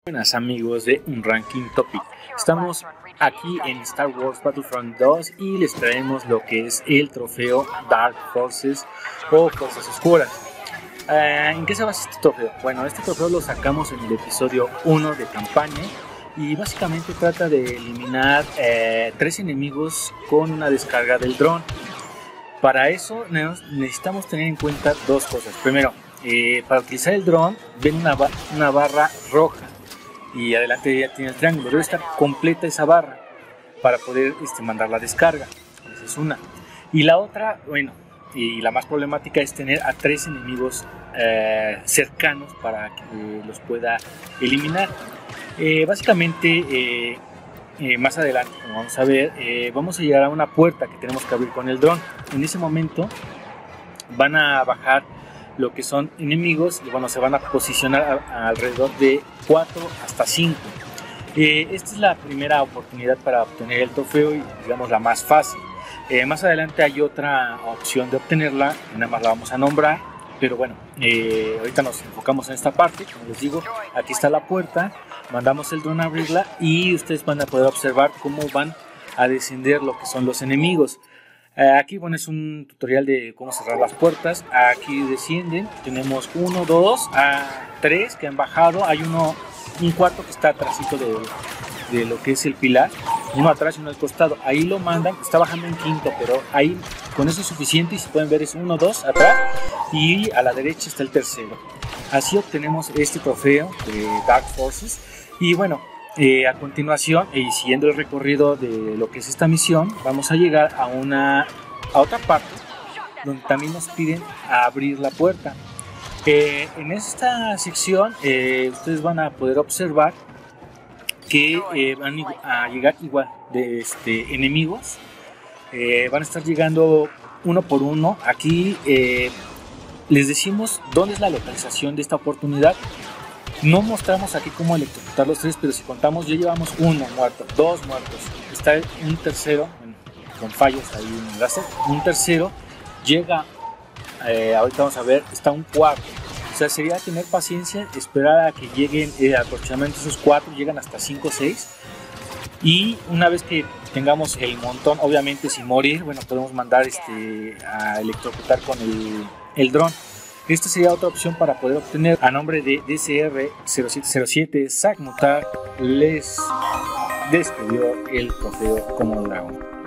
Buenas amigos de Un Ranking Topic, estamos aquí en Star Wars Battlefront 2 y les traemos lo que es el trofeo Dark Forces o Fuerzas Oscuras. ¿En qué se basa este trofeo? Bueno, este trofeo lo sacamos en el episodio 1 de campaña y básicamente trata de eliminar 3 enemigos con una descarga del dron. Para eso necesitamos tener en cuenta dos cosas. Primero, para utilizar el dron ven una barra roja y adelante ya tiene el triángulo. Debe estar completa esa barra para poder mandar la descarga. Esa es una. Y la otra, bueno, y la más problemática es tener a 3 enemigos cercanos para que los pueda eliminar. Básicamente, más adelante, como vamos a ver, vamos a llegar a una puerta que tenemos que abrir con el dron. En ese momento van a bajar lo que son enemigos y bueno, se van a posicionar alrededor de 4 hasta 5. Esta es la primera oportunidad para obtener el trofeo y digamos la más fácil. Más adelante hay otra opción de obtenerla, nada más la vamos a nombrar, pero bueno, ahorita nos enfocamos en esta parte. Como les digo, aquí está la puerta, mandamos el dron a abrirla y ustedes van a poder observar cómo van a descender lo que son los enemigos. Aquí bueno, es un tutorial de cómo cerrar las puertas. Aquí descienden, tenemos 1, 2, 3 que han bajado, hay un cuarto que está atrásito de lo que es el pilar, uno atrás y uno al costado, ahí lo mandan, está bajando un quinto, pero ahí con eso es suficiente y si pueden ver es 1, 2 atrás y a la derecha está el tercero. Así obtenemos este trofeo de Dark Forces y bueno, a continuación y siguiendo el recorrido de lo que es esta misión, vamos a llegar a otra parte donde también nos piden abrir la puerta. En esta sección ustedes van a poder observar que van a llegar igual de enemigos, van a estar llegando uno por uno. Aquí les decimos dónde es la localización de esta oportunidad. No mostramos aquí cómo electrocutar los 3, pero si contamos ya llevamos 1 muerto, 2 muertos, está un tercero, bueno, con fallos ahí en el láser, un tercero llega, ahorita vamos a ver, está un cuarto. O sea, sería tener paciencia, esperar a que lleguen aproximadamente esos 4, llegan hasta 5 o 6. Y una vez que tengamos el montón, obviamente sin morir, bueno, podemos mandar a electrocutar con el dron. Esta sería otra opción para poder obtener. A nombre de DCR0707, Zack Mutar les despidió el trofeo como dragón.